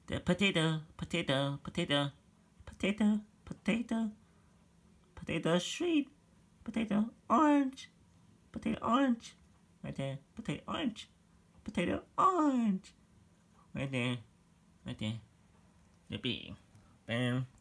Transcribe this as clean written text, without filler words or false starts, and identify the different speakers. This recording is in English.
Speaker 1: The potato, potato, potato, potato, potato, potato sweet, potato orange, potato orange, right there, potato orange, potato orange, right there, right there, the big, bam.